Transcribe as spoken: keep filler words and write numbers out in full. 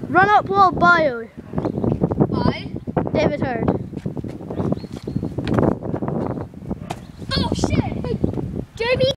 Run up wall, biyo. Bye. David Hurd. Oh shit!